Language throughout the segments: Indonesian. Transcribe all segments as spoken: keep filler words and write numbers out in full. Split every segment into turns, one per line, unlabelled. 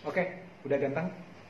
Oke, udah ganteng.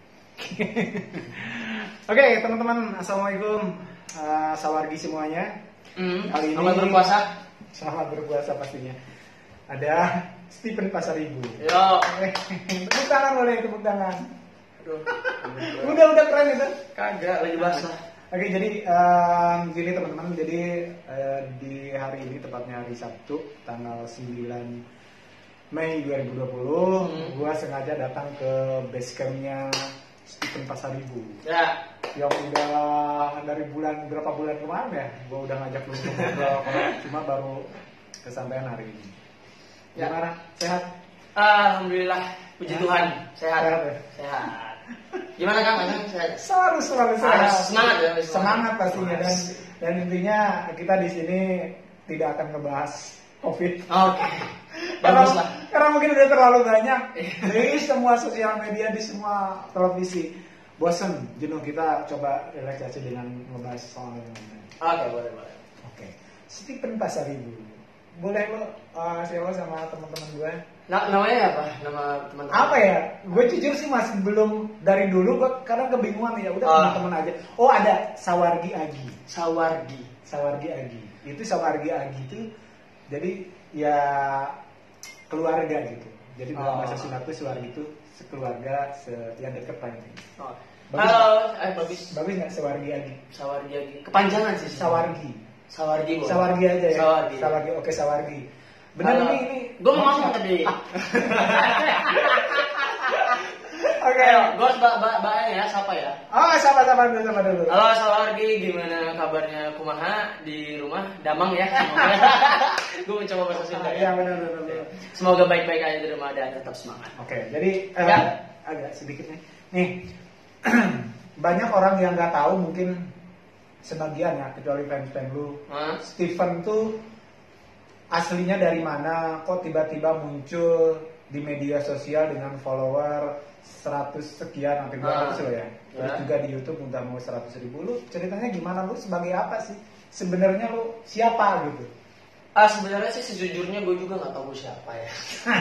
Oke, teman-teman, assalamualaikum, uh, sawargi semuanya.
Mm,
Kali ini
selamat berpuasa.
Selamat berpuasa pastinya. Ada Stephen Pasaribu.
Yo.
Tepuk tangan boleh, tepuk tangan.
Aduh.
Udah udah keren itu.
Kagak lagi basah.
Oke, jadi um, gini teman-teman, jadi uh, di hari ini tepatnya hari Sabtu, tanggal sembilan Mei dua ribu dua puluh, hmm. gua sengaja datang ke base campnya Stephen Pasaribu.
Ya.
Yang udah dari bulan berapa bulan kemarin ya, gua udah ngajak lu ngobrol, cuma baru kesampaian hari ini.
Ya.
Gimana? Sehat?
Alhamdulillah, puji
ya.
Tuhan, sehat.
Sehat ya?
Sehat. Gimana Kang? Kang sehat?
Selalu selalu sehat.
Semangat ya,
semangat, semangat pastinya, dan dan intinya kita di sini tidak akan ngebahas COVID.
Oke. Okay. Bagus lah.
Karena mungkin udah terlalu banyak di semua sosial media, di semua televisi. Bosen, jenuh, kita coba relaksasi dengan membahas soal yang lain.
Oke, boleh boleh.
Oke, Stephen Pasaribu. Boleh lo uh, siapa sama teman-teman gue?
Nah, namanya apa? Nama teman-teman?
Apa ya? Gue jujur sih masih belum, dari dulu gue kadang kebingungan ya. Udah
uh.
teman-teman aja. Oh, ada Sawargi Agi.
Sawargi.
Sawargi Agi. Itu Sawargi Agi itu jadi ya keluarga gitu. Jadi dalam bahasa Sunda tuh Sawargi itu sekeluarga, se ya dekat lah ini. Oh.
Halo, eh bagus.
Bagus nggak Sawargi Agi?
Sawargi Agi. Kepanjangan sih.
Sawargi.
Sawargi. Boleh.
Sawargi aja ya.
Sawargi.
Sawargi. Oke, Sawargi. Benar ini ini.
Gue mau ngomong tadi.
Oke.
Ayo, gue mbak mbak mbak ya, siapa ya?
Oh, siapa siapa dulu, siapa dulu.
Halo Sawargi, gimana kabarnya kumaha di rumah? Damang ya. Gue mencoba bahasa Sunda.
Iya, benar benar benar.
Semoga baik-baik aja di rumah dan tetap semangat.
Oke, jadi uh,
ya.
agak sedikit nih. Nih, banyak orang yang nggak tahu, mungkin sebagian ya, kecuali fans-fans lu. Huh? Stephen tuh aslinya dari mana? Kok tiba-tiba muncul di media sosial dengan follower seratus sekian sampai dua ratus loh ya. Terus ya. Juga di YouTube udah mau seratus ribu. Lu ceritanya gimana? Lu sebagai apa sih? Sebenarnya lu siapa gitu?
Ah, sebenarnya sih sejujurnya gue juga nggak tahu siapa ya.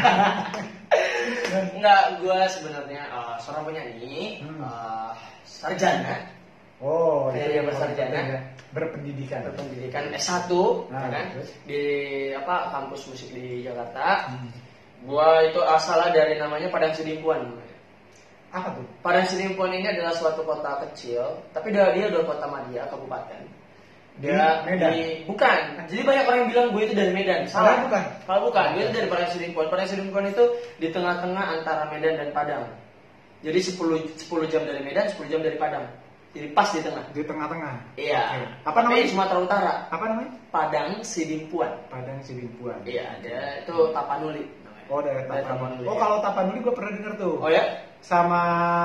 Nggak, gue sebenarnya uh, seorang penyanyi, hmm. uh, sarjana.
Oh,
itu yang bersarjana,
ya. berpendidikan.
Berpendidikan S satu,
nah,
kan?
Terus?
Di apa kampus musik di Jakarta. Hmm. Gua itu asalnya dari namanya Padang Sidimpuan.
Apa tuh?
Padang Sidimpuan ini adalah suatu kota kecil, tapi dia dia udah kota madya, kabupaten. Dia
di Medan?
Di, bukan. Jadi banyak orang yang bilang gue itu dari Medan. Salah.
Bukan.
Kalau bukan, gue itu dari Padang Sidimpuan. Padang Sidimpuan itu di tengah-tengah antara Medan dan Padang. Jadi sepuluh jam dari Medan, sepuluh jam dari Padang. Jadi pas di tengah.
Di tengah-tengah.
Iya.
Okay. Apa namanya?
Sumatera Utara.
Apa namanya?
Padang Sidimpuan.
Padang Sidimpuan.
Iya, ada itu Tapanuli.
Oh, dari Tapanuli. Oh, kalau Tapanuli gue pernah denger tuh.
Oh ya?
Sama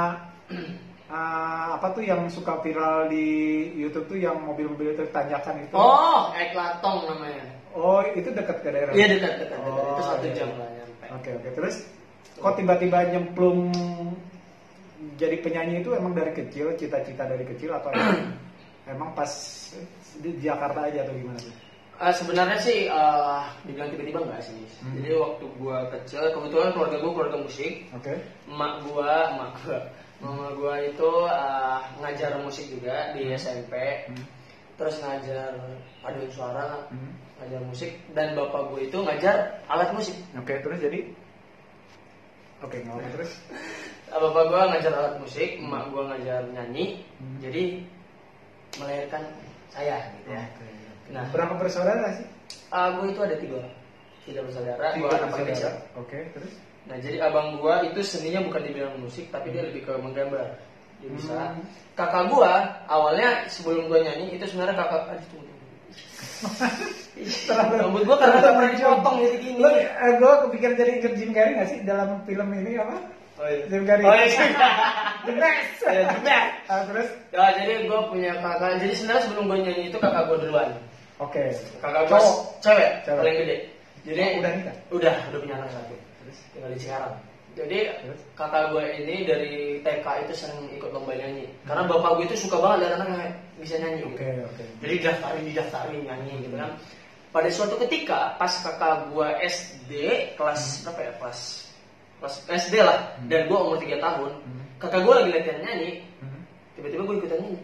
uh, apa tuh yang suka viral di YouTube tuh, yang mobil-mobil itu tanjakan itu.
Oh, Eklatong namanya.
Oh, itu dekat ke daerah.
Iya, dekat dekat.
Oh,
itu satu
iya.
jam lah nyampe.
Oke, oke. Terus kok tiba-tiba nyemplung jadi penyanyi itu emang dari kecil, cita-cita dari kecil, atau emang, emang pas di Jakarta aja atau gimana sih?
Uh, sebenarnya sih uh, dibilang tiba-tiba enggak sih. Hmm. Jadi waktu gua kecil, kebetulan keluarga gua keluarga musik. Oke. Okay. Emak gua, emak gua, mama gua itu uh, ngajar musik juga di S M P. Hmm. Terus ngajar paduan suara, hmm. ngajar musik, dan bapak gua itu ngajar alat musik.
Oke, okay, terus jadi Oke, okay, ngomong terus.
Bapak gua ngajar alat musik, emak gua ngajar nyanyi. Hmm. Jadi melahirkan saya gitu ya. Okay.
Nah, berapa bersaudara sih?
Uh, gue itu ada tiga, tiga bersaudara.
Tiga
gua
bersaudara. Oke, okay, terus?
Nah, jadi abang gue itu seninya bukan di bidang musik, tapi hmm. dia lebih ke menggambar. Dia bisa. Hmm. Kakak gue awalnya sebelum gue nyanyi itu sebenarnya kakak. Aduh, tunggu tunggu. Rambut gue karena gak pernah dipotong jadi gini.
Lo, uh, gue kepikiran jadi ikut Jim Carrey nggak sih dalam film ini apa?
Oh iya.
Jim Carrey.
Oh iya.
The best.
Ya, the best.
Uh, terus?
Ya, jadi gue punya kakak. Jadi sebenarnya sebelum gue nyanyi itu kakak gue duluan.
Oke. Okay.
Kakak gue cewek,
cewek,
paling gede. Jadi
oh, udah nikah?
Udah, udah punya anak satu. Terus tinggal di Cikarang. Jadi terus? Kakak gue ini dari T K itu sering ikut lomba nyanyi. Hmm. Karena bapak gue itu suka banget lihat anaknya bisa nyanyi. Oke,
okay,
gitu.
Oke. Okay.
Jadi daftarin, didaftarin nyanyi hmm. gitu kan. Pada suatu ketika pas kakak gue S D kelas hmm. berapa ya? Kelas Pas S D lah, hmm. dan gue umur tiga tahun. Hmm. Kakak gue lagi latihan nyanyi, hmm. tiba-tiba gue ikutan nyanyi.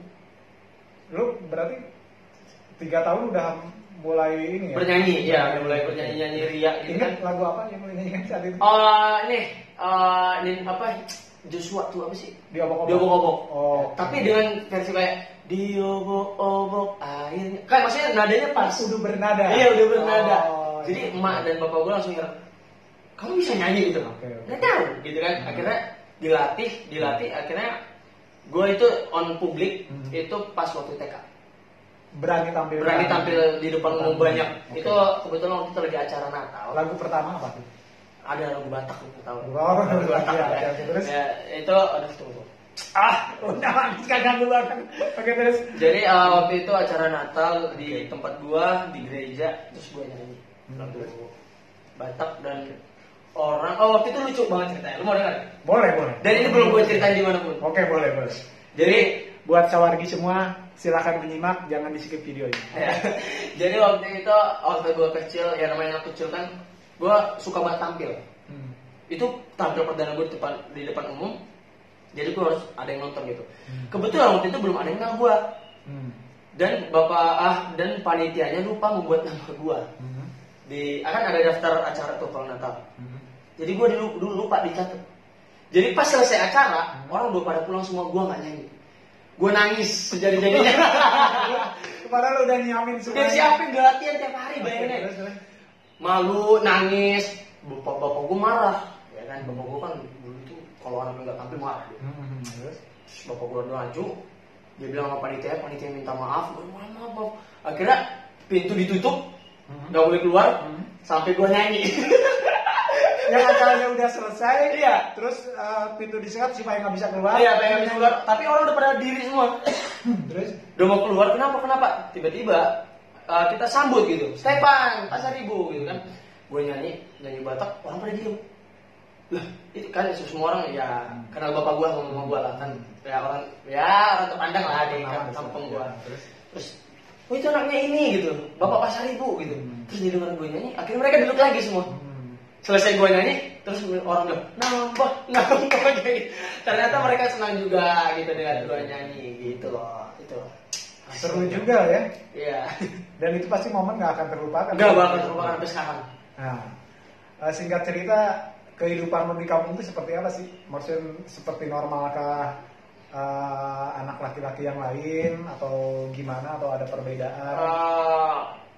Lu berarti tiga tahun udah mulai ini ya?
Bernyanyi, ya, udah mulai bernyanyi-nyanyi riak gitu.
Ingat kan? Lagu apa yang mulai nyanyikan saat itu?
Oh, ini, uh, ini apa? Joshua tuh apa sih?
Diobok-obok.
Diobok-obok.
Oh.
Tapi dengan versi kayak diobok-obok airnya. Kan maksudnya nadanya pas.
Udah bernada.
Iya, udah bernada.
Oh,
jadi iya. Emak dan bapak gue langsung ngerti, kamu bisa nyanyi gitu.
Okay, okay.
Nggak tahu gitu kan. Hmm. Akhirnya dilatih, dilatih. Hmm. Akhirnya gue itu on publik hmm. itu pas waktu T K.
Berani tampil.
Berani tampil di depan umum banyak. Okay. Itu kebetulan waktu itu lagi acara Natal.
Lagu pertama apa tuh?
Ada lagu Batak nggak tahu.
Oh, lagu Batak ya. ya. Terus?
Ya, itu aduh tunggu. Ah,
udah sekarang dulu kan. Oke terus.
Jadi uh, waktu itu acara Natal di tempat gua di gereja, terus gua nyanyi lagu hmm. Batak dan orang. Oh waktu itu lucu banget ceritanya. Lu mau dengar?
Boleh boleh.
Dan ini belum gua ceritain di mana pun.
Oke boleh boleh.
Jadi
buat sawargi semua silakan menyimak, jangan di skip video ini.
Jadi waktu itu waktu gua kecil, ya namanya anak kecil kan, gua suka banget tampil. Hmm. Itu tampil perdana gua di depan di depan umum. Jadi gue harus ada yang nonton gitu. Hmm. Kebetulan waktu itu belum ada yang kenal gue. Hmm. Dan bapak ah dan panitianya lupa membuat nama gue. Hmm. Di akan ada daftar acara tuh kalau Natal. Hmm. Jadi gue dulu, dulu lupa dicatat. Jadi pas selesai acara, hmm. orang udah pada pulang semua, gue nggak nyanyi. Gue nangis sejadi-jadinya.
Padahal udah nyiapin semua.
Udah siapin, udah latihan tiap hari bayangin. Malu, nangis, bapak bapak gue marah, ya kan? Bapak gue kan dulu itu kalau orang nggak tampil marah. Hmm, terus bapak gue udah maju, dia bilang sama panitia, panitia minta maaf, gue maaf, maaf, maaf. Akhirnya pintu ditutup, nggak hmm. boleh keluar, hmm. sampai gue nyanyi.
Yang acaranya udah selesai,
iya.
Terus uh, pintu disekat supaya nggak bisa keluar.
Iya, supaya nggak bisa keluar. Tapi orang udah pada diri semua.
Terus
udah mau keluar, kenapa kenapa? Tiba-tiba uh, kita sambut gitu, Stepan, Pasaribu gitu kan. Gue nyanyi, nyanyi Batak, orang pada diem. Lah, itu kan semua orang ya kenal bapak gua sama mama gua lah kan. Ya orang ya orang terpandang lah di kampung gua. Terus terus oh itu anaknya ini gitu. Bapak Pasaribu gitu. Terus dia dengar gua nyanyi, akhirnya mereka duduk lagi semua. Selesai gua nyanyi, terus orang bilang, "Nambah, nambah." Gitu. Ternyata mereka senang juga gitu dengan gua nyanyi gitu loh. Itu
seru juga ya.
Iya.
Dan itu pasti momen gak akan terlupakan.
Gak bakal terlupakan sampai sekarang.
Nah, singkat cerita, kehidupan di kampung itu seperti apa sih? Maksudnya seperti normalkah uh, anak laki-laki yang lain atau gimana atau ada perbedaan?
Uh,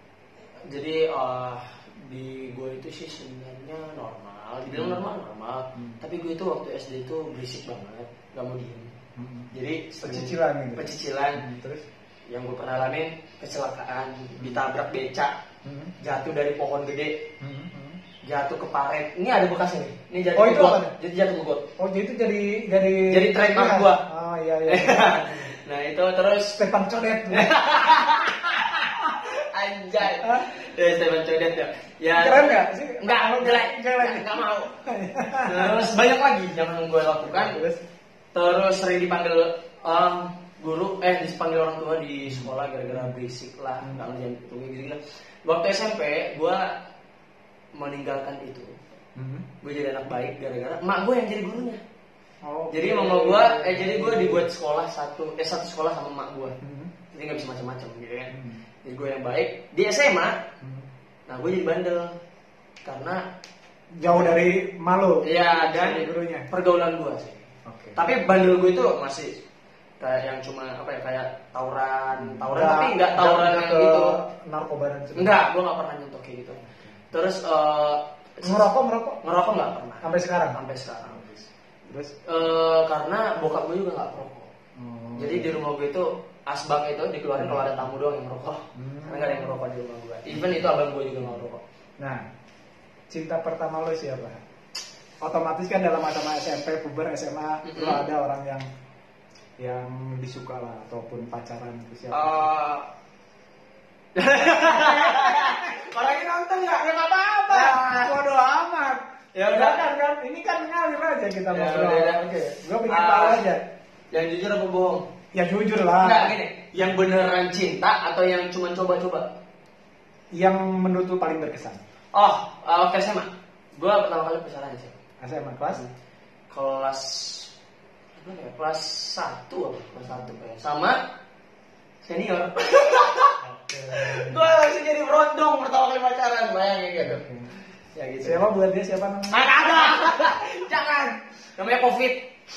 jadi uh, di gue itu sih sebenarnya normal, dibilang hmm. normal normal. Hmm. Tapi gue itu waktu S D itu berisik banget, gak mau diem. Hmm. Jadi
pecicilan gitu.
Pecicilan.
Hmm. Terus
yang gue pernah alamin kecelakaan, ditabrak beca, hmm. jatuh dari pohon gede. Hmm. Jatuh ke paret. Ini ada bekasnya nih. Ini jatuh
oh,
ke got. Jadi jatuh ke got.
Oh, jadi itu jadi jadi
jadi trademark gua.
Oh, iya iya.
Nah, itu terus
Stepan Codet.
Anjay. Ya, Stepan Codet ya. Ya.
Keren enggak sih?
Enggak, jelek. Jelek. Enggak mau. Terus banyak lagi yang gua lakukan. Terus terus sering dipanggil um, guru eh dipanggil orang tua di sekolah gara-gara berisik lah, enggak ngerjain itu gitu-gitu. Waktu S M P gua meninggalkan itu, mm-hmm. gue jadi anak baik gara-gara emak gue yang jadi gurunya. Oh, jadi okay. mama gue, eh jadi gue dibuat sekolah satu, eh satu sekolah sama emak gue, mm-hmm. jadi nggak bisa macam-macam gitu kan. Mm-hmm. Jadi gue yang baik di S M A, mm-hmm. nah gue jadi bandel karena
jauh dari malu.
Iya dan
gurunya.
Pergaulan gue sih. Okay. Tapi bandel gue itu masih kayak yang cuma apa ya kayak tawuran, tawuran gak, tapi nggak tawuran yang gitu.
Narkoba dan sebagainya.
Enggak, gue nggak pernah nyentuh kayak gitu. Terus uh,
ngerokok ngerokok
ngerokok nggak pernah
sampai sekarang
sampai sekarang
terus
uh, karena bokap gue juga nggak perokok. Hmm. Jadi di rumah gue itu asbak itu dikeluarin hmm. kalau ada tamu doang yang merokok. Hmm. Karena nggak ada yang merokok di rumah gue. Even itu abang gue juga nggak merokok.
Nah, cinta pertama lo siapa? Otomatis kan dalam masa S M P, puber, S M A mm-hmm. lo ada orang yang yang disuka lah ataupun pacaran itu siapa? Uh,
orangnya nonton nggak?
Ya nggak apa-apa. Bodoh amat.
Ya udah
kan kan. Ini kan ngalir aja kita
ya,
ngobrol.
Oke.
Okay. Gue pengen uh, tahu aja.
Yang jujur apa bohong?
Ya jujur lah.
Enggak gini. Yang beneran cinta atau yang cuma coba-coba?
Yang menurut lu paling berkesan?
Oh, uh, oke sama. Gue pertama kali pacaran sih.
S M A kelas?
Kelas apa ya? Kelas satu apa? Kelas satu kayak. Sama senior. Gue langsung jadi berondong pertama kali pacaran, bayangin gitu.
Ya gitu. Siapa buat dia siapa namanya?
Nggak ada. Jangan. Namanya Covid.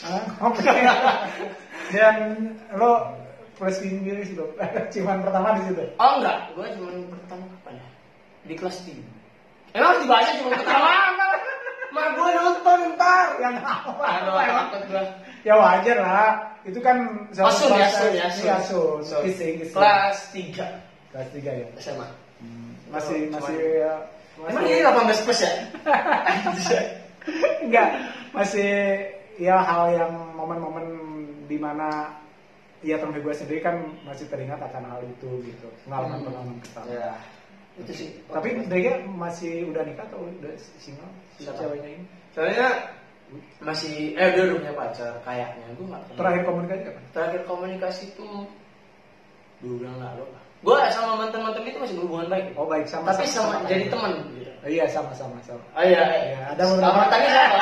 Dan lo pressing diri sih lo. Ciuman pertama di situ.
Oh enggak, gue cuma pertama kapan ya? Di kelas tiga. Emang harus dibaca cuma pertama. Mak gue nonton ntar.
Yang apa?
Aduh, takut gue.
Ya wajar lah. Itu kan
Asun ya, Asun ya,
Asun. Kissing, kissing.
Kelas tiga.
Kelas tiga ya.
S M A.
Hmm. Masih masih ya,
emang ini delapan belas plus ya?
Enggak, masih ya hal yang momen-momen dimana ya temen gue sendiri kan masih teringat akan hal itu gitu, pengalaman-pengalaman kita.
Ya, itu sih.
Tapi dia masih udah nikah atau udah single? Si ceweknya ini?
Soalnya masih, eh dia udah punya pacar kayaknya, gue nggak tahu.
Terakhir komunikasi kapan?
Terakhir komunikasi itu dua bulan lalu. Gue sama mantan-mantan itu masih berhubungan baik.
Oh baik, sama.
Tapi sama,
sama
jadi
sama.
teman. Gitu.
Iya sama sama sama.
Oh iya,
iya. Ada beberapa.
Mantannya siapa?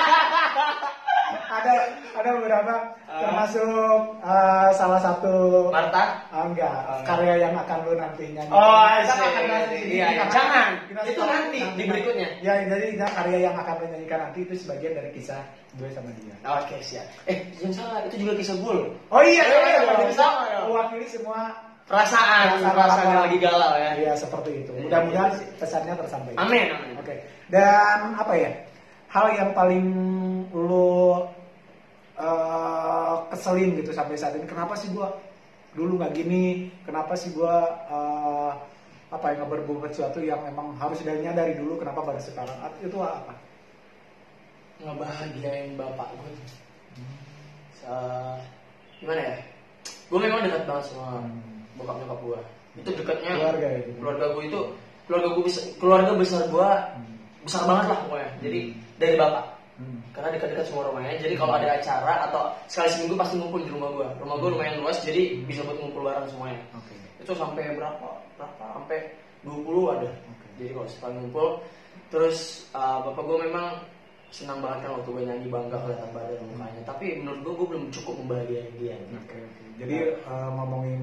ada ada beberapa uh, termasuk uh, salah satu
Marta?
Uh, enggak, uh, karya yang akan lu nantinya.
Oh,
kita akan nanti.
Iya, iya. Jangan. Itu nanti di berikutnya.
Ya, jadi karya yang akan lu nyanyikan nanti itu sebagian dari kisah gue sama dia.
Oke, okay, siap. Eh, jangan salah, itu juga kisah gue loh.
Oh iya,
iya, iya,
iya,
iya, sama ya.
Mewakili semua
perasaan, perasaan, perasaan yang lagi galau ya.
Iya, seperti itu. Mudah-mudahan pesannya tersampaikan.
Amin, amin.
Oke. Okay. Dan apa ya? Hal yang paling lu uh, keselin gitu sampai saat ini, kenapa sih gua dulu nggak gini? Kenapa sih gua uh, apa yang berbuat sesuatu yang memang harus darinya dari dulu, kenapa baru sekarang? Itu apa?
Ngebahagiain bapak gue. Hmm. Uh, gimana ya? Gue memang dekat banget sama hmm. bokap nyokap gue. Itu dekatnya
keluarga ya.
Keluarga gue itu keluarga gue besar, keluarga besar gue hmm. besar banget lah pokoknya. Jadi hmm. dari bapak. Hmm. Karena dekat-dekat semua rumahnya. Jadi hmm. kalau ada acara atau sekali seminggu pasti ngumpul di rumah gue. Rumah gue lumayan luas, jadi bisa buat ngumpul bareng semuanya. Okay. Itu sampai berapa? Berapa? Sampai dua puluh ada. Okay. Jadi kalau sekali ngumpul, terus uh, bapak gue memang senang banget kan waktu gue nyanyi, bangga kelihatan badan mukanya. Tapi menurut gue gue belum cukup membahagiakan dia. Gitu.
Okay, okay. Jadi uh, ngomongin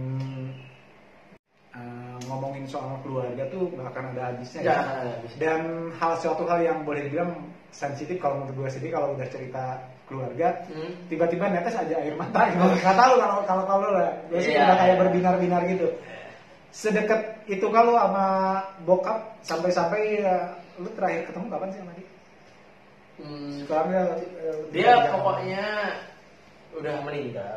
uh, ngomongin soal keluarga tuh nggak akan ada habisnya ya.
Ya.
Dan hal suatu hal yang boleh dibilang sensitif kalau menurut gue sendiri kalau udah cerita keluarga, hmm. tiba-tiba netes aja air mata gitu. Nggak tahu kalau kalau kalau lah, biasanya yeah. udah kayak berbinar-binar gitu. Sedekat itu kalau sama bokap sampai-sampai ya, lu terakhir ketemu kapan sih sama dia?
Hmm,
Sekarang ya,
dia pokoknya udah meninggal.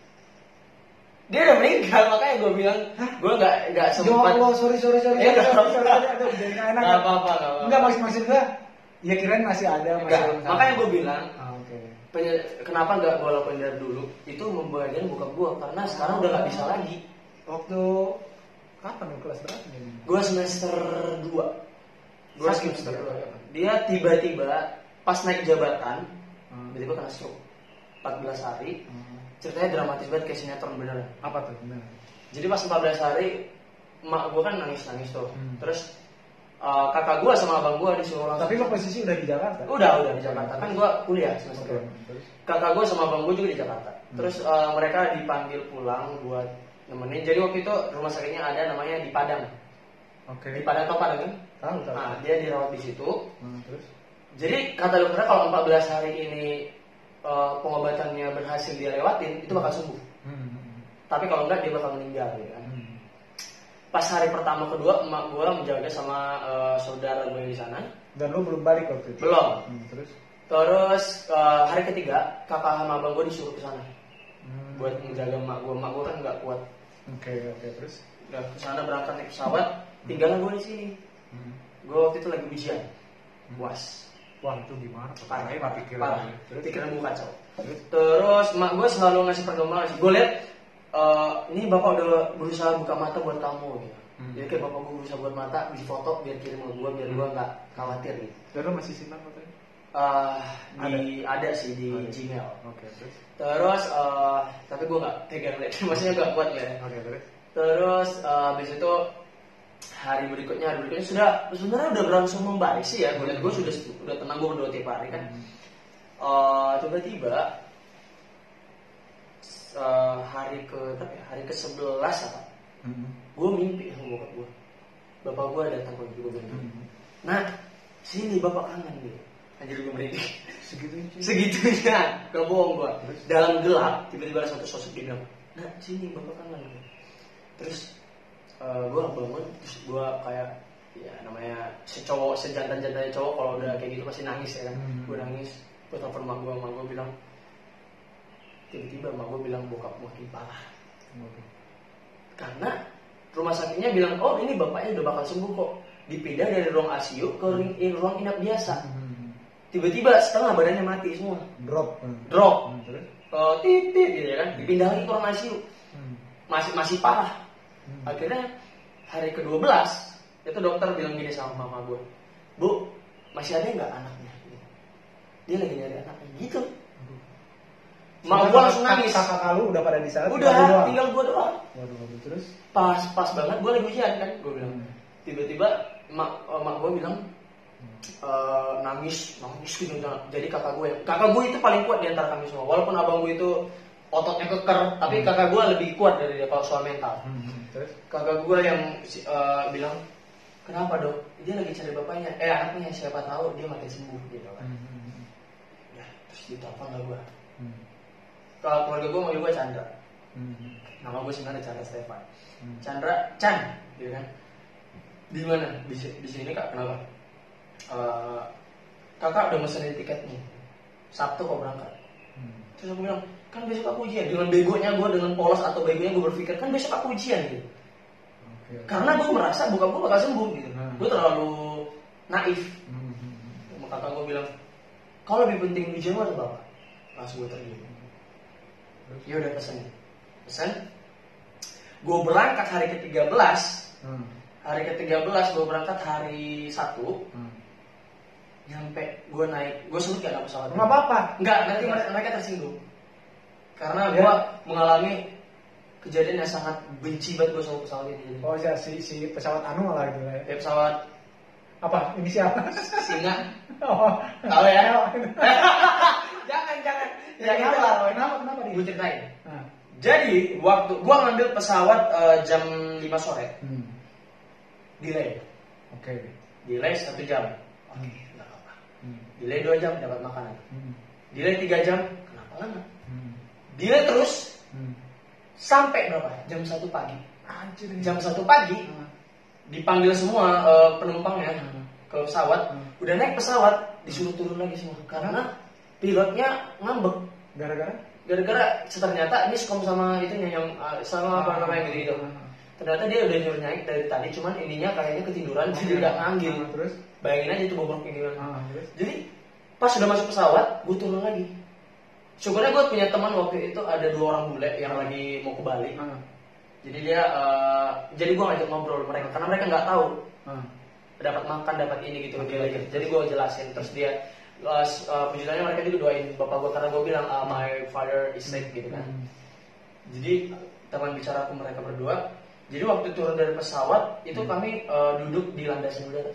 Dia udah meninggal, makanya gue bilang gue nggak nggak sempat.
Ya Allah, sorry sorry sorry.
Ya,
sorry, sorry, sorry, sorry. Aduh, jadi nggak enak.
Nggak apa-apa, nggak apa-apa.
Enggak maksud maksud gue, ya kirain masih ada.
Enggak, makanya gue bilang.
Ah, okay.
penye- kenapa nggak gue lakuin dari dulu? Itu membahagiakan bokap gue karena sekarang udah nggak bisa lagi.
Waktu kapan lu kelas berapa nih?
Gue semester dua. Gue semester dua. Dia tiba-tiba pas naik jabatan, hmm. tiba-tiba kena stroke. empat belas hari. Hmm. Ceritanya dramatis banget kayak sinetron beneran.
Apa tuh? Bener.
Jadi pas empat belas hari, emak gue kan nangis-nangis tuh. Hmm. Terus uh, kakak gue sama abang gue disuruh langsung.
Tapi lo posisi udah di Jakarta?
Udah, udah di Jakarta. Kan gue kuliah semester dua. Okay. Kakak gue sama abang gue juga di Jakarta. Hmm. Terus uh, mereka dipanggil pulang buat nemenin. Jadi waktu itu rumah sakitnya ada namanya di Padang. Oke. Okay. Di Padang tau Padang kan?
Tahu, tahu.
Nah, dia dirawat di situ.
Hmm, terus?
Jadi kata dokternya kalau empat belas hari ini uh, pengobatannya berhasil dia lewatin, itu bakal sembuh. Hmm. Tapi kalau enggak dia bakal meninggal ya kan. Hmm. Pas hari pertama kedua emak gue menjaga sama uh, saudara gue di sana. Dan
lu belum balik waktu itu?
Belum.
Hmm, terus?
Terus uh, hari ketiga kakak sama abang gue disuruh ke sana. Hmm. Buat menjaga emak gue. Emak gue kan nggak kuat.
Oke okay, oke okay, terus?
Udah ke sana berangkat naik pesawat, tinggalin gue di sini. Hmm. Gue waktu itu lagi ujian. Puas.
Wah itu gimana?
Parah,
parah, pikiran.
Parah. Pikiran gue kacau. Terus, Terus mak gue selalu ngasih perkembangan. Gue liat uh, ini bapak udah berusaha buka mata buat kamu gitu. Hmm. Jadi kayak bapak gue berusaha buat mata, di foto biar kirim ke gue biar hmm. gue nggak khawatir gitu.
Dan lo masih simpan fotonya?
Uh, di ada. ada sih di ada. Gmail.
Oke okay, terus.
Terus uh, tapi gue nggak tega liat, maksudnya nggak kuat ya.
Oke okay, terus.
Terus uh, habis itu hari berikutnya hari berikutnya sudah sebenarnya udah berangsur membaik sih ya. Gue lihat gue sudah udah tenang, gue berdoa tiap hari kan. Uh, tiba-tiba uh, hari ke berapa ya? Hari ke sebelas apa? Mm-hmm. Gue mimpi sama bokap gue. Bapak gue datang ke gue bilang, mm-hmm. Nah sini bapak kangen gitu. Anjir gue merinding. Segitunya. Segitunya. Gak bohong gue. Dalam gelap tiba-tiba ada satu sosok dia bilang, nah sini bapak kangen gitu. Terus uh, gue bangun, terus gue kayak ya namanya secowok sejantan-jantannya cowok kalau udah kayak gitu pasti nangis ya kan. Mm-hmm. Gue nangis. Gue telepon mak gue, mak gue bilang, tiba-tiba mak gue bilang bokap makin parah. Okay. Karena rumah sakitnya bilang, oh ini bapaknya udah bakal sembuh kok, dipindah dari ruang I C U ke hmm. ruang inap biasa. Hmm. Tiba-tiba setengah badannya mati semua.
Drop. Hmm.
Drop. Hmm. Uh, titit gitu ya kan, dipindah lagi ke ruang I C U. Hmm. Masih masih parah. Hmm. Akhirnya hari ke dua belas itu dokter bilang gini sama mama gue, Bu, masih ada nggak anaknya? Dia lagi nyari anaknya gitu. Mak gue langsung nangis.
Kakak lu udah pada di sana.
Udah, tinggal gue doang.
Waduh, waduh, terus?
Pas, pas banget gue lagi ujian kan, gue bilang. Hmm. Tiba-tiba mak, mak gue bilang e, nangis, nangis gitu. Jadi kakak gue, kakak gue itu paling kuat di antara kami semua. Walaupun abang gue itu ototnya keker, tapi hmm. kakak gue lebih kuat dari dia kalau soal mental. Hmm. Terus? Kakak gue yang uh, bilang, kenapa dok? Dia lagi cari bapaknya. Eh anaknya siapa tahu dia makin sembuh gitu kan. Hmm. Terus ditelepon lah gue. Hmm. Kalau keluarga gue manggil gue Chandra. Hmm. Nama gue sebenarnya Chandra Stefan. Hmm. Chandra, Chan, gitu kan? Di mana? Di, di sini kak, kenapa? Uh, kakak udah mesenin tiketnya. Sabtu kok berangkat. Hmm. Terus aku bilang, kan besok aku ujian. Dengan begonya gue, dengan polos atau begonya gue berpikir, kan besok aku ujian gitu. Okay, okay. Karena gue merasa bukan gue bakal sembuh gitu. Hmm. Gue terlalu naif. Hmm. Kakak gue bilang, kalau lebih penting ujian gue atau bapak? Langsung gue terdiam. Ya udah pesen, pesen. Gue berangkat hari ke tiga belas. Hmm. Hari ke tiga belas gue berangkat hari Sabtu. Hmm. Nyampe gue naik, gue sebut gak ada pesawat.
Nggak apa-apa.
Enggak, nanti mereka tersinggung. Karena gue ya. mengalami kejadian yang sangat benci banget gue sama pesawat ini.
Oh ya, si, si pesawat anu lah gitu ya.
Ya pesawat
apa? Ini siapa?
Singa.
Oh.
Tahu ya? Jangan, jangan.
Ya,
ya,
kenapa? Kenapa? Kenapa dia?
Gue ceritain.
Nah.
Jadi waktu gue ngambil pesawat uh, jam lima sore, hmm. delay.
Oke. Okay.
Delay satu jam. Oke, okay, nggak apa-apa. Hmm. Delay dua jam dapat makanan. Hmm. Delay tiga jam, kenapa lama? Hmm. Delay terus hmm. sampai berapa? Jam satu pagi.
Anjir.
Jam satu pagi hmm. dipanggil semua uh, penumpangnya hmm. ke pesawat. Hmm. Udah naik pesawat disuruh turun lagi semua karena pilotnya ngambek.
Gara-gara?
Gara-gara ternyata ini sekom sama itunya yang sama apa namanya gitu gitu. Ternyata dia udah nyuruh naik dari tadi, cuman ininya kayaknya ketiduran, oh, jadi udah nganggil. Ah, terus? Bayangin aja itu bobrok kayak gimana. Ah, jadi pas sudah masuk pesawat, gue turun lagi. Syukurnya gue punya teman waktu itu ada dua orang bule yang ah. lagi mau ke Bali. Ah. Jadi dia, uh, jadi gue ngajak ngobrol mereka karena mereka nggak tahu. Ah. Dapat makan, dapat ini gitu. Okay. Gitu. Jadi gue jelasin, terus dia Uh, uh, pujilannya mereka juga doain bapak gue karena gue bilang uh, my father is safe gitu kan. Hmm. Jadi teman bicara aku mereka berdua. Jadi waktu turun dari pesawat itu hmm. kami uh, duduk di landasan udara.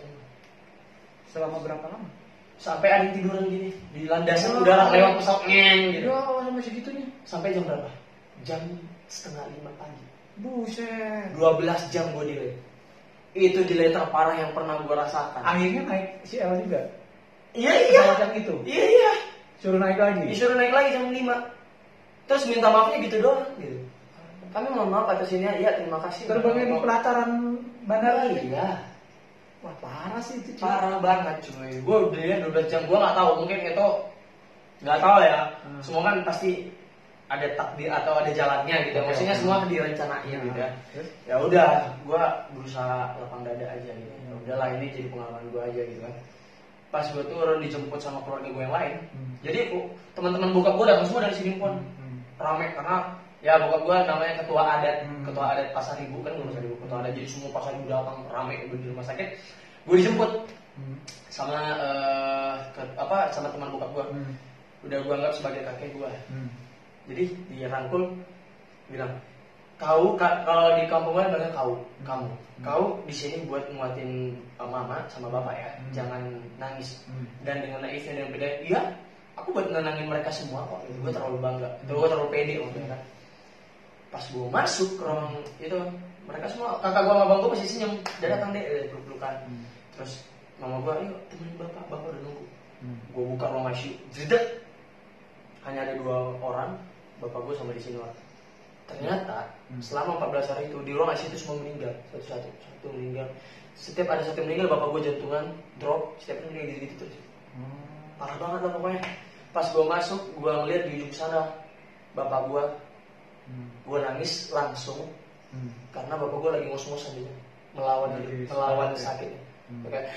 Selama berapa lama?
Sampai ada yang tiduran gini di landasan oh, udara lewat pesawat ngeng gitu.
Ya sampai segitunya.
Sampai jam berapa? Jam setengah lima pagi.
Buset.
dua belas jam gue delay. Itu delay terparah yang pernah gue rasakan.
Akhirnya naik si L juga.
Iya iya.
Yang itu.
Iya iya.
Suruh naik lagi.
Disuruh naik lagi jam lima. Terus minta maafnya gitu doang gitu. Kami mohon maaf atas ini ya, terima kasih.
Terbangnya di pelataran bandara.
Iya.
Wah parah sih itu.
Cuy. Parah banget cuy. Gue udah ya dua belas jam, gue nggak tahu mungkin itu nggak tahu ya. Hmm. Semua kan pasti ada takdir atau ada jalannya gitu. Okay, maksudnya okay. semua direncanain hmm. gitu ya. Terus? Ya udah, gue berusaha lapang dada aja gitu. Ya udahlah ini jadi pengalaman gue aja gitu kan. Pas gue turun dijemput sama keluarga gue yang lain, hmm. jadi teman-teman bokap gue datang semua dari sini pun hmm. rame karena ya bokap gue namanya ketua adat, hmm. ketua adat Pasar Ibu kan gue Pasar Ibu ketua adat, jadi semua Pasar Ibu datang rame di rumah sakit. Gue dijemput hmm. sama uh, ke, apa sama teman bokap gue, hmm. udah gue anggap sebagai kakek gue. Hmm. Jadi dia rangkul bilang, Kau kalau di kampung gue bilangnya kau, kamu, kau di sini buat nguatin uh, mama sama bapak ya, hmm. jangan nangis. Hmm. Dan dengan naifnya yang beda, iya, aku buat nenangin mereka semua kok. Itu gue terlalu bangga, itu gue terlalu pede waktu itu kan. Pas gue masuk ke ruang itu, mereka semua kakak gue sama abang gue pasti senyum, dia datang deh, dia peluk-pelukan. Hmm. Terus mama gue, ayo temenin bapak, bapak udah nunggu. Hmm. Gue buka ruang I C U, jedek. Hanya ada dua orang, bapak gue sama di sini orang. Ternyata hmm. selama empat belas hari itu di ruang I C U itu semua meninggal satu-satu, satu meninggal. Setiap ada satu meninggal bapak gue jantungan drop, setiap meninggal gitu-gitu terus. Hmm. Parah banget lah pokoknya. Pas gue masuk, gue ngeliat di ujung sana bapak gue, hmm. gue nangis langsung hmm. karena bapak gue lagi ngos-ngosan gitu, melawan hidup, melawan sakitnya. Hmm. Kayak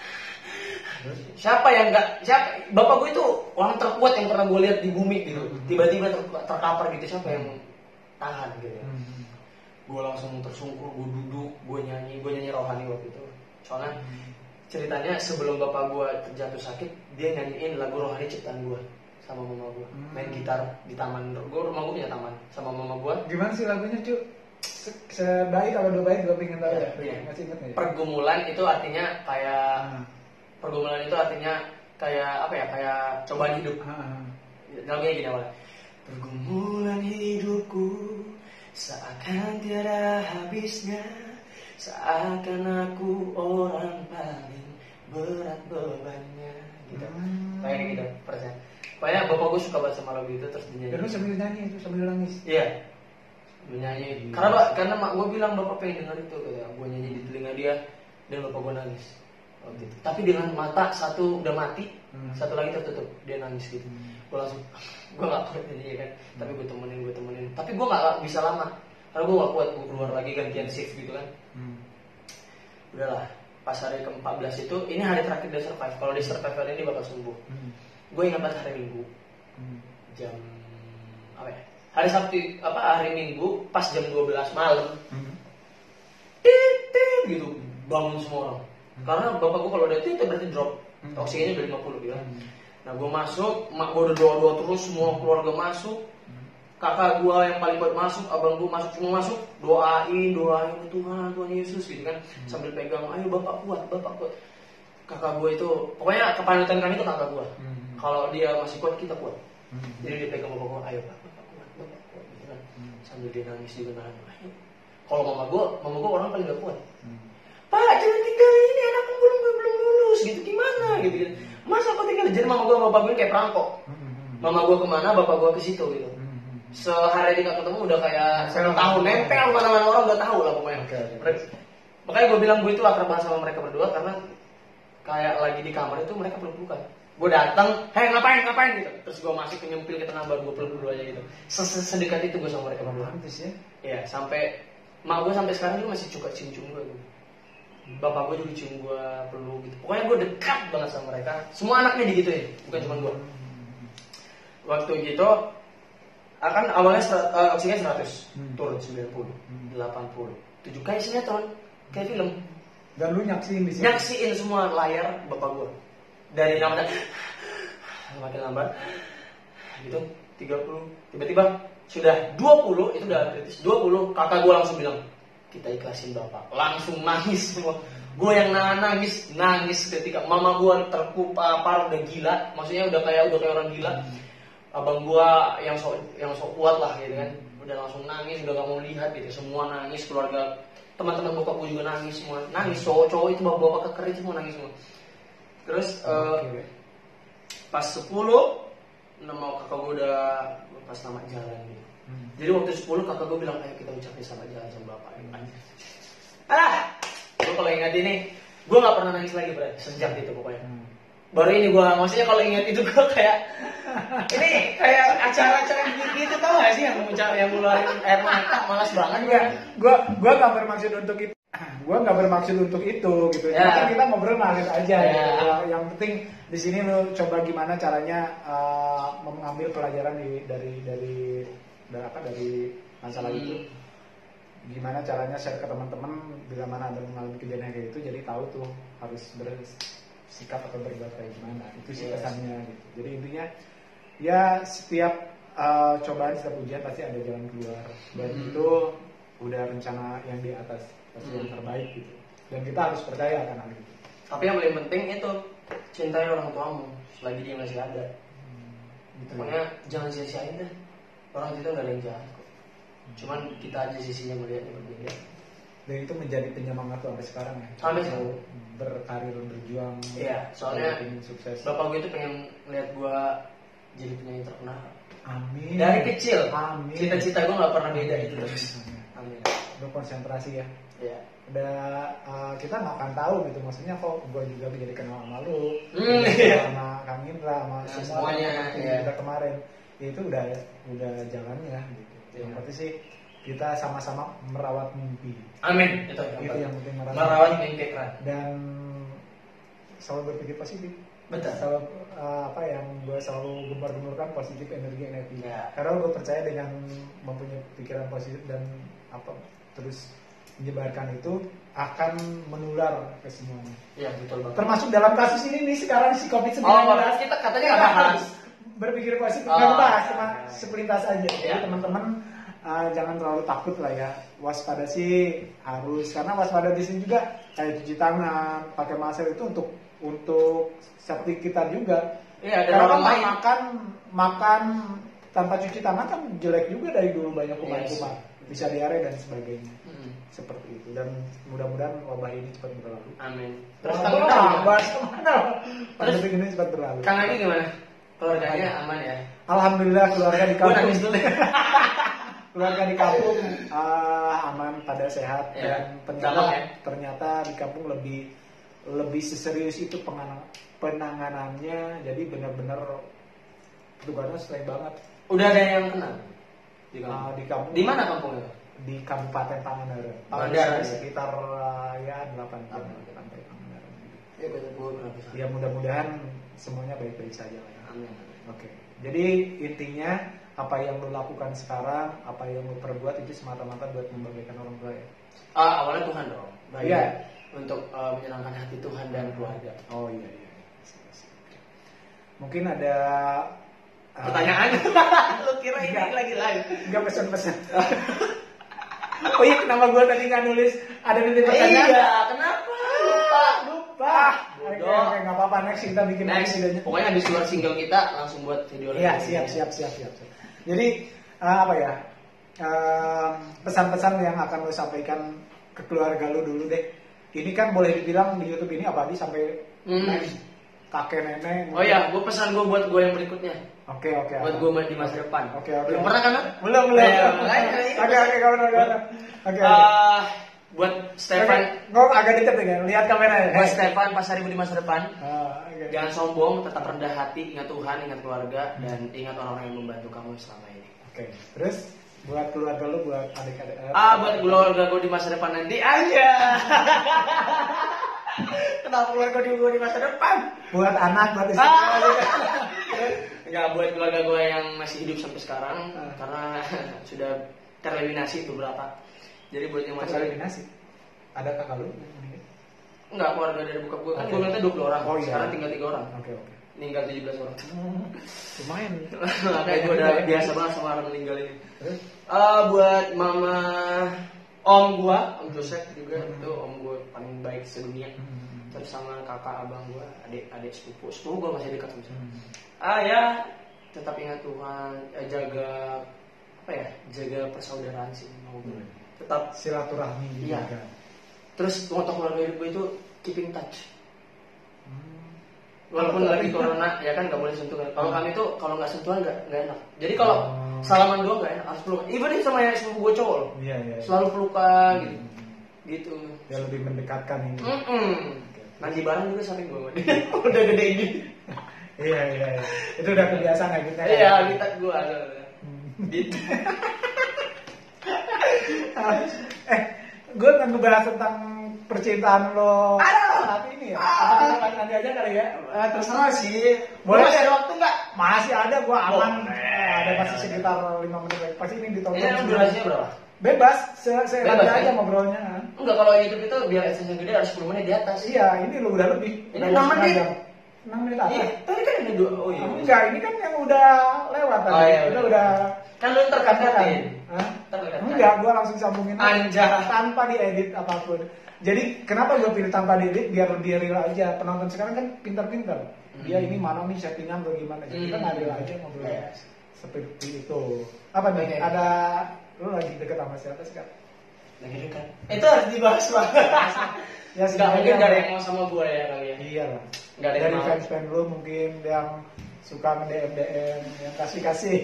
siapa yang nggak siapa bapak gue itu orang terkuat yang pernah gue lihat di bumi gitu, tiba-tiba ter, terkapar gitu, siapa yang tahan gitu ya. Hmm. Gue langsung tersungkur, gue duduk, gue nyanyi, gue nyanyi rohani waktu itu. Soalnya hmm. ceritanya sebelum bapak gue terjatuh sakit, dia nyanyiin lagu rohani ciptaan gue sama mama gue, hmm. main gitar di taman. Gue rumah gue punya taman sama mama gue.
Gimana sih lagunya cu? Sebaik kalau dua baik gue pengen tahu ya.
ya. Masih ingat ya? Pergumulan itu artinya kayak hmm. pergumulan itu artinya kayak apa ya? Kayak cobaan hidup. Hmm. Lagunya gini awalnya. Pergumulan hidupku seakan tiada habisnya, seakan aku orang paling berat bebannya. Gitu. Hmm. Kayak gitu persen. Pokoknya bapak gue suka banget sama lagu itu terus dinyanyi.
Dan lu sambil nyanyi itu sambil nangis.
Iya. Menyanyi. Hmm. Karena karena mak gue bilang bapak pengen dengar itu, kayak gue nyanyi di telinga dia dan bapak gue nangis. Oh, gitu. Tapi dengan mata satu udah mati, hmm. satu lagi tertutup, dia nangis gitu. Hmm. Gue langsung, gue gak kuat nyanyi kan, hmm. tapi gue temenin, gue temenin. Tapi gue gak bisa lama, karena gue gak kuat, gue keluar lagi gantian shift gitu kan. Hmm. Udahlah, pas hari ke empat belas itu, ini hari terakhir dia survive. Kalau dia survive hari ini bakal sembuh. Hmm. Gue ingat banget hari Minggu, hmm. jam apa ya? Hari Sabtu, apa hari Minggu, pas jam dua belas malam, hmm. tit, tit, gitu, bangun semua orang. Hmm. Karena bapak gue kalau udah tit, berarti drop, hmm. oksigennya udah lima puluh gitu kan. Hmm. Nah gue masuk, mak gue udah doa-doa terus, semua keluarga masuk. Kakak gue yang paling buat masuk, abang gue masuk, semua masuk. Doain, doain Tuhan, Tuhan Yesus gitu kan. Hmm. Sambil pegang, ayo bapak kuat, bapak kuat. Kakak gue itu, pokoknya kepanutan kami itu kakak gue. Hmm. Kalau dia masih kuat, kita kuat. Hmm. Jadi dia pegang bapak gue, ayo bapak, bapak kuat, bapak kuat gitu kan. Hmm. Sambil dia nangis juga nahan, ayo. Kalau mama gue, mama gue orang paling gak kuat. Hmm. Pak, jangan tinggalin ini, anakku belum belum lulus gitu, gimana gitu gitu. Masa aku tinggal, jadi mama gue sama bapak gue kayak perampok. Mama gue kemana, bapak gue ke situ gitu. Sehari dia gak ketemu udah kayak satu tahun nempel mana-mana orang udah tahu lah pokoknya. Okay, okay. Makanya gue bilang gue itu akrab banget sama mereka berdua karena kayak lagi di kamar itu mereka peluk-pelukan. Gue datang, hei ngapain ngapain gitu. Terus gue masih nyempil ke tengah baru gue peluk dulu aja gitu. Sedekat itu gue sama mereka berdua.
Pantes ya?
Iya, sampai mak gue sampai sekarang juga masih suka cium-cium gue gitu. Bapak gue juga cium gue, peluk gitu. Pokoknya gue dekat banget sama mereka. Semua anaknya digituin, bukan cuma gue. Waktu gitu, akan awalnya uh, oksigen seratus, hmm. turun sembilan puluh, hmm. delapan puluh, tujuh kayak sinetron, kayak film.
Dan lu nyaksiin di sini?
Nyaksiin semua layar bapak gue. Dari namanya makin lambat, gitu, tiga puluh, tiba-tiba sudah dua puluh, itu udah kritis. dua puluh, kakak gue langsung bilang, kita ikhlasin bapak, langsung nangis semua. Gue yang nangis, nangis ketika mama gue terkupar udah gila, maksudnya udah kayak udah kayak orang gila. Abang gue yang sok yang sok kuat lah gitu kan, udah langsung nangis, udah gak mau lihat gitu, semua nangis, keluarga teman-teman bokap gue juga nangis semua, nangis cowok-cowok itu bapak-bapak keker semua nangis semua. Terus okay. uh, pas sepuluh, nama kakak gue udah pas nama jalan gitu. Hmm. Jadi waktu sepuluh kakak gue bilang, ayo kita ucapin sama jalan sama bapak. Hmm. Ah, gue kalau ingat ini, gue nggak pernah nangis lagi berarti sejak itu pokoknya. Hmm. Baru ini gue, maksudnya kalau ingat itu gue kayak, ini kayak acara-acara gitu tau gak sih yang mengucap yang ngeluarin air mata, malas banget gue.
Gue gue nggak bermaksud untuk itu. Gue nggak bermaksud untuk itu gitu. Ya. Kan kita ngobrol ngalir aja. Ya. Gitu. Yang penting di sini lu coba gimana caranya uh, mengambil pelajaran di, dari dari dari apa dari masalah hmm. itu. Gimana caranya share ke teman-teman bila mana ada mengalami kejadian kayak gitu. Jadi tahu tuh harus bersikap atau berbuat kayak gimana. Itu sih yes. pesannya gitu. Jadi intinya ya setiap uh, cobaan, setiap ujian pasti ada jalan keluar. Dan hmm. itu udah rencana yang di atas pasti hmm. yang terbaik gitu. Dan kita harus percaya akan hal itu.
Tapi yang paling penting itu cintai orang tuamu selagi dia masih ada. Hmm, gitu. Pokoknya ya. Jangan sia-siain deh. Orang kita nggak ada yang jahat kok. Hmm. Cuman kita aja sisinya melihatnya berbeda.
Dan itu menjadi penyemangat tuh sampai sekarang ya.
Sampai sekarang
berkarir berjuang.
Iya, soalnya
ingin sukses.
Bapak gue itu pengen lihat gue jadi penyanyi terkenal.
Amin.
Dari kecil.
Amin.
Cita-cita gue nggak pernah beda itu terus.
Amin. Lu konsentrasi ya.
Iya.
Udah uh, kita nggak akan tahu gitu, maksudnya kok gue juga jadi kenal sama lu,
hmm, iya.
sama Kang Indra, sama
ya,
semua
semuanya
ya. Kita kemarin, ya itu udah udah jalannya gitu.
Ya.
Yang penting sih kita sama-sama merawat mimpi.
Amin. Itu,
itu yang penting merawat,
merawat mimpi kan.
Dan selalu berpikir positif.
Betul.
Selalu uh, apa yang gue selalu gembar-gemburkan positif energi energi.
Ya.
Karena gue percaya dengan mempunyai pikiran positif dan apa terus menyebarkan itu akan menular ke semuanya.
Iya betul banget.
Termasuk dalam kasus ini nih sekarang si covid sembilan belas.
Oh, kita katanya nggak bahas.
Berpikir positif,
oh,
nggak bahas, cuma
ya.
seperintas aja. Jadi
Ya.
teman-teman uh, jangan terlalu takut lah ya. Waspada sih harus, karena waspada di sini juga kayak cuci tangan, pakai masker itu untuk untuk safety kita juga.
Iya, dan
karena
orang lain
makan makan tanpa cuci tangan kan jelek juga dari dulu, banyak kuman-kuman, yes. bisa diare dan sebagainya. Hmm. Seperti itu, dan mudah-mudahan wabah ini cepat berlalu.
Amin.
Terus Kang Indra bahas kemana? Pandemi ini cepat berlalu.
Kang Adi gimana? Keluarganya aman ya?
Alhamdulillah keluarga di kampung.
dulu.
Keluarga di kampung uh, aman, pada sehat ya. Dan ternyata ya. ternyata di kampung lebih lebih seserius itu penganang, penanganannya, jadi benar-benar petugasnya sering banget.
Udah ada yang kenal di kampung? Uh, di kampung. Di mana kampungnya?
Di Kabupaten Pangandaran.
Pangandaran
sekitar uh, ya delapan jam sampai Pangandaran.
Ya, betul.
Ya mudah-mudahan semuanya baik-baik saja lah ya.
Amin.
Oke. Jadi intinya apa yang lo lakukan sekarang, apa yang lo perbuat itu semata-mata buat membanggakan orang tua ya.
Ah, awalnya Tuhan dong. Baik.
Iya.
Untuk uh, menyenangkan hati Tuhan dan keluarga.
Oh iya iya. Mungkin ada
uh, pertanyaan. Lo kira ini enggak, lagi live?
Enggak pesan-pesan. Oh iya, kenapa gue tadi nggak nulis ada nanti pertanyaan?
Iya, kenapa? Lupa,
lupa. Oke, oke, nggak apa-apa. Next kita bikin
next videonya. Pokoknya habis keluar single kita langsung buat video.
Iya, siap, siap, siap, siap, siap. Jadi uh, apa ya? Uh, pesan-pesan yang akan lo sampaikan ke keluarga lo dulu deh. Ini kan boleh dibilang di YouTube ini abadi sampai hmm. next kakek nenek.
Oh iya, gue pesan gue buat gue yang berikutnya.
Oke oke.
Buat gue di masa depan.
Oke oke.
Belum pernah kan?
Belum belum. Oke oke kawan kawan. Oke. Buat Stefan. Ngomong agak dekat dengan lihat kameranya.
Buat Stefan Pasaribu di masa depan.
Oh, okay.
Jangan sombong, tetap rendah hati, ingat Tuhan, ingat keluarga, hmm. dan ingat orang-orang yang membantu kamu selama ini.
Oke. Okay. Terus buat keluarga lu, buat adik-adik.
Ah, buat keluarga gue di masa depan nanti aja. Kenapa keluarga gue di masa depan?
Buat anak, buat istri.
Ah. Enggak, buat keluarga gue yang masih hidup sampai sekarang, ah. karena sudah tereliminasi beberapa. Jadi buat yang masih
tereliminasi. Ada kakak lu?
Enggak, keluarga dari bokap gue kan okay. gue ngeliatnya dua puluh orang.
Oh, iya.
Sekarang tinggal tiga orang.
Oke okay, oke. Okay.
Meninggal tujuh belas orang.
Lumayan.
Kayak gue udah biasa banget sama orang meninggal ini. Uh, buat mama om gue, om Joseph juga hmm. itu om gue paling baik sedunia. Hmm. Terus sama kakak abang gue, adik adik sepupu, sepupu gue masih dekat sama saya. Hmm. Ah ya, tetap ingat Tuhan, eh, jaga apa ya, jaga persaudaraan sih mau gue. Hmm. Tetap
silaturahmi.
Iya. Juga. Terus untuk keluarga hidup gue itu keeping touch. Walaupun lagi corona ya kan nggak boleh sentuhan. Kalau hmm. kami tuh kalau nggak sentuhan nggak nggak enak. Jadi kalau hmm. salaman doang nggak enak, harus pelukan. Even sama yang sepupu gue cowok loh.
Iya, iya.
Selalu pelukan hmm. gitu. Gitu.
Ya lebih mendekatkan ini.
Mm -mm. Nanti bareng juga samping gue. Udah gede ini.
Iya iya. iya. Itu udah kebiasaan ya kita.
Iya kita gue. Gitu.
eh, gue akan ngebahas tentang percintaan lo.
Aduh,
tapi ini ya. Ah. Apa nanti aja kali ya?
Eh, terserah sih.
Boleh
masih ada waktu nggak?
Masih ada, gue aman.
Oh,
eh, ada masih sekitar lima menit lagi. Pasti ini ditonton.
Ini durasinya berapa?
Bebas, se
Bebas
aja
ya?
ngobrolnya.
Enggak, kalau YouTube itu biar extension gede harus sepuluh menit di atas.
Iya, ini lo udah lebih.
Ini enam menit.
enam menit apa?
Iya, tadi kan ini dua. Oh iya.
Enggak, ini kan yang udah lewat tadi.
Oh, iya,
udah udah
kan lu terkatakan.
Hah? Enggak, gue langsung sambungin
aja
tanpa diedit apapun. Jadi kenapa gue pilih tanpa diedit biar lebih real aja. Penonton sekarang kan pintar-pintar. Dia ini mana nih settingan atau gimana. Jadi kan adil aja ngobrol seperti itu. Apa nih? Ada lu lagi deket sama siapa sekarang?
Lagi dekat. Itu harus dibahas banget. Ya nggak mungkin gak ada yang mau sama gue ya kali ya.
Iya lah.
Gak ada
dari fans fan lu mungkin yang suka nge-D M D M, yang kasih-kasih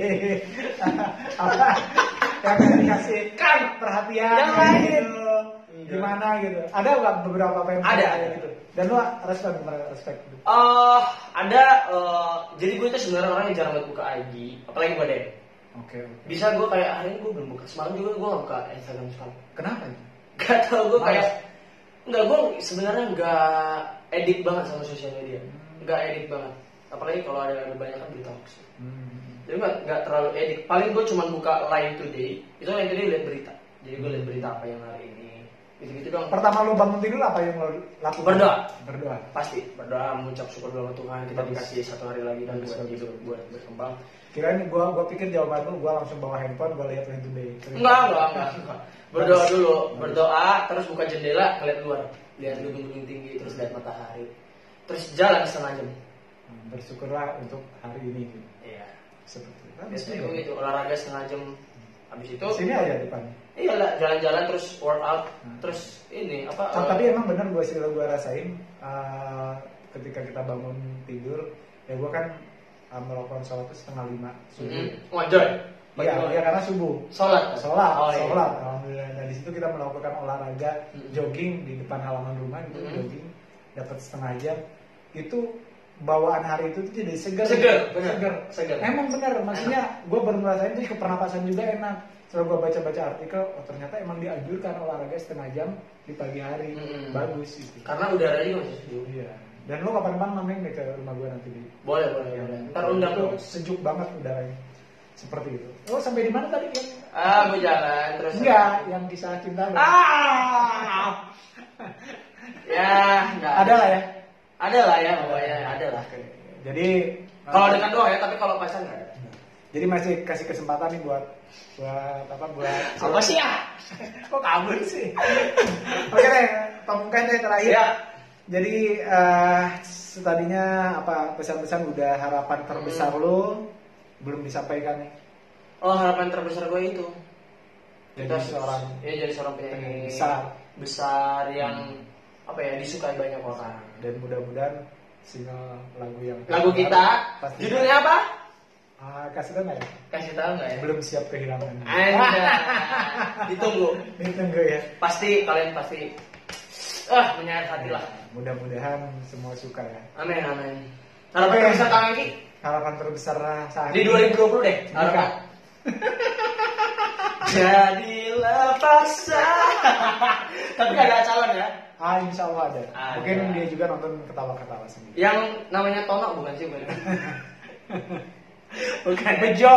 apa? Yang kasih-kasih kan perhatian
yang lain
gitu. Gimana gitu. Ada nggak beberapa fans
ada
gitu. Dan lu respect respect gitu.
Uh, ada uh, jadi gue tuh sebenarnya orang yang jarang banget buka I G, apalagi gue deh.
Oke. Okay, okay.
Bisa gue kayak hari ini gue belum buka, semalam juga gue gak buka Instagram sekali.
Kenapa?
Gak tau gue kayak enggak, gue sebenarnya nggak edit banget sama sosial media, nggak hmm. edit banget. Apalagi kalau ada kebanyakan berita hoax. Hmm. Jadi nggak nggak terlalu edit. Paling gue cuma buka Line Today. Itu Line Today lihat berita. Jadi gue lihat berita apa yang hari ini. Gitu-gitu dong.
Pertama lu bangun tidur apa yang lo lakukan?
Berdoa.
Berdoa.
Pasti berdoa, mengucap syukur sama Tuhan. Kita dikasih satu hari lagi dan buat hidup, buat berkembang.
Kirain gua gua pikir jawaban lu gua langsung bawa handphone gua lihat Line Today.
Enggak, enggak, enggak. Berdoa dulu, berdoa terus buka jendela ngeliat luar. Lihat gedung-gedung tinggi, terus lihat matahari, terus jalan setengah jam.
Bersyukurlah untuk hari ini.
Iya.
Seperti itu.
Biasanya begitu, olahraga setengah jam. Habis itu.
Sini aja depan.
Iya lah, jalan-jalan terus workout, hmm. terus ini apa?
Nah, uh, tapi emang benar gue sih gue rasain uh, ketika kita bangun tidur, ya gue kan uh, melakukan sholat itu setengah lima subuh.
Mm-hmm. Wajar.
Iya, ya, karena subuh.
Sholat.
Sholat.
Oh, iya.
Sholat. Alhamdulillah. Nah di situ kita melakukan olahraga, mm-hmm. jogging di depan halaman rumah gitu, mm-hmm. jogging, dapat setengah jam. Itu bawaan hari itu tuh jadi segar.
Segar, benar.
Segar.
Segar.
Emang benar, maksudnya gue baru ngerasain tuh kepernapasan juga enak. Setelah gue baca-baca artikel, oh ternyata emang dianjurkan olahraga setengah jam di pagi hari. Hmm. Bagus itu.
Karena udara juga masih sejuk.
Iya. Dan lo kapan-kapan main deh ke rumah gue nanti di.
Boleh, boleh,
ya,
boleh. Ntar undang
tuh sejuk banget udaranya. Seperti itu. Oh sampai di mana tadi yang?
Ah, gue jalan terus.
Enggak, yang kisah cinta.
Ah. Ya, enggak.
Ada lah ya.
Ada lah ya, pokoknya ada lah.
Jadi
kalau uh, dengan doa ya, tapi kalau pacar nggak ada.
Jadi masih kasih kesempatan nih buat buat apa buat
apa sih ya?
Kok kabur sih? Oke deh, pamungkas deh terakhir.
Ya.
Jadi uh, tadinya apa pesan-pesan udah harapan terbesar hmm. lo belum disampaikan nih?
Oh harapan terbesar gue itu.
Jadi kita seorang
ya jadi seorang penyanyi
besar
besar yang hmm. apa ya disukai banyak orang.
Dan mudah-mudahan single lagu yang
lagu kita pasti judulnya apa?
Ah, kasih tahu nggak ya?
Kasih tahu nggak ya?
Belum siap kehilangan.
Anda ditunggu.
Ditunggu ya.
Pasti kalian pasti ah menyayat hati lah.
Mudah-mudahan semua suka ya.
Amin amin. Harapan okay. terbesar Kang Angki?
Harapan terbesar saat
di dua ribu dua puluh deh. Harapan. Jadilah paksa. Tapi gak ada calon ya?
Ah, insya Allah ada.
ada.
Mungkin dia juga nonton ketawa-ketawa sendiri.
Yang namanya Tono bukan sih? Bukan. Bukan.
Bejo.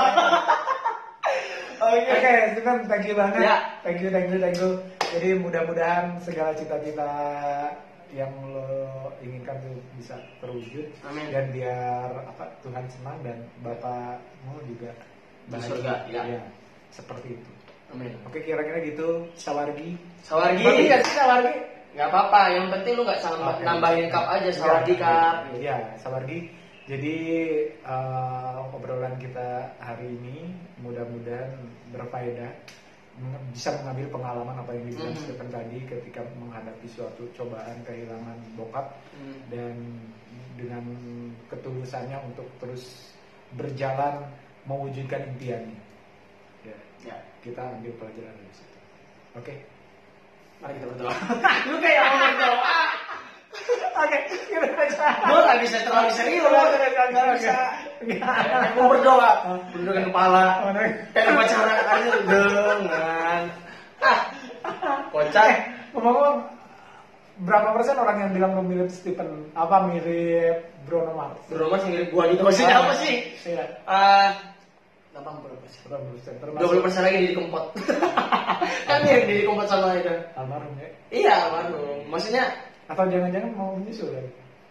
Oke, oke, Stephen, thank you banget.
Ya.
Thank you, thank you, thank you. Jadi mudah-mudahan segala cita-cita yang lo inginkan tuh bisa terwujud.
Amin.
Dan biar apa Tuhan senang dan bapakmu juga
bahagia. Surga, ya.
Ya. Seperti itu.
Amin.
Oke, kira-kira gitu. Sawargi.
Sawargi.
Berarti nggak sih sawargi?
Nggak apa-apa. Yang penting lu nggak salah okay. nambahin cup aja sawargi cup.
Iya, sawargi. Jadi uh, obrolan kita hari ini mudah-mudahan berfaedah, bisa mengambil pengalaman apa yang dibilang mm-hmm. Stephen tadi ketika menghadapi suatu cobaan kehilangan bokap mm. dan dengan ketulusannya untuk terus berjalan mewujudkan impiannya. Ya, ya. Kita ambil pelajaran dari situ. Oke, okay.
Mari kita berdoa. Lu kayak mau berdoa.
Oke, kita baca.
Gue gak bisa terlalu serius. Gak bisa. Mau berdoa, berdoakan kepala. Kayak upacara aja dengan. Ah, kocak.
Ngomong-ngomong, berapa persen orang yang bilang lo mirip Stephen? Apa mirip Bruno Mars?
Bruno Mars mirip gua gitu. Maksudnya apa sih?
Iya.
Ah, delapan puluh persen.
delapan puluh persen.
dua puluh persen lagi Didi Kempot. Kan mirip Didi Kempot sama itu.
Almarhum ya?
Iya, almarhum. Maksudnya
atau jangan-jangan mau menyusul lagi?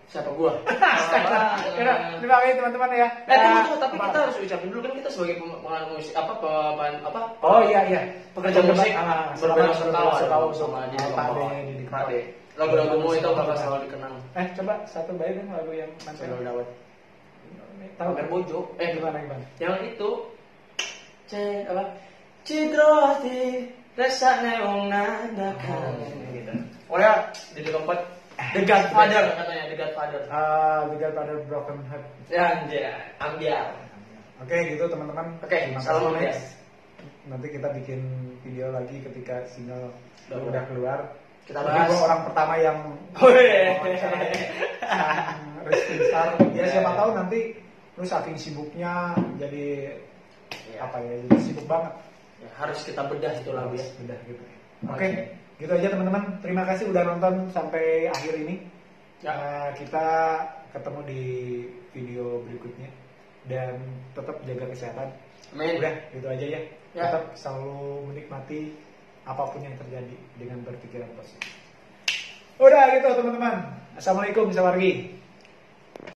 Siapa gua?
Astaga. Terima kasih teman-teman ya.
Eh tunggu tunggu, tapi kita harus ucapin dulu kan kita sebagai pengamat musik apa apa apa?
Oh iya iya.
Pekerja musik berbela
sungkawa
sama di
Pak De.
Pak De. Lagu-lagumu itu bakal selalu dikenang.
Eh coba satu bayi dong lagu yang nanti
Selalu dapat.
Tahu
Pamer Bojo. Eh
gimana gimana?
Yang itu C apa? Cidro hati resaknya wong nandakan gitu. Oh ya, di tempat The Godfather katanya, The Godfather.
Ah, The Godfather Broken Heart.
Ya, anjir, ambiar.
Oke, gitu teman-teman.
Oke, salam ya.
Nanti kita bikin video lagi ketika single udah, udah keluar.
Kita bahas.
Gue orang pertama yang
oh, iya.
Rizky Star. Ya siapa tahu nanti lu saking sibuknya jadi ya. apa ya, jadi sibuk banget.
Ya, harus kita bedah itu lagu ya.
Bedah gitu. Oke. Okay. Gitu aja teman-teman, terima kasih udah nonton sampai akhir ini ya. uh, Kita ketemu di video berikutnya. Dan tetap jaga kesehatan.
Amin.
Udah, gitu aja ya, ya. Tetap selalu menikmati apapun yang terjadi dengan berpikiran positif. Udah gitu teman-teman. Assalamualaikum, bisa pergi.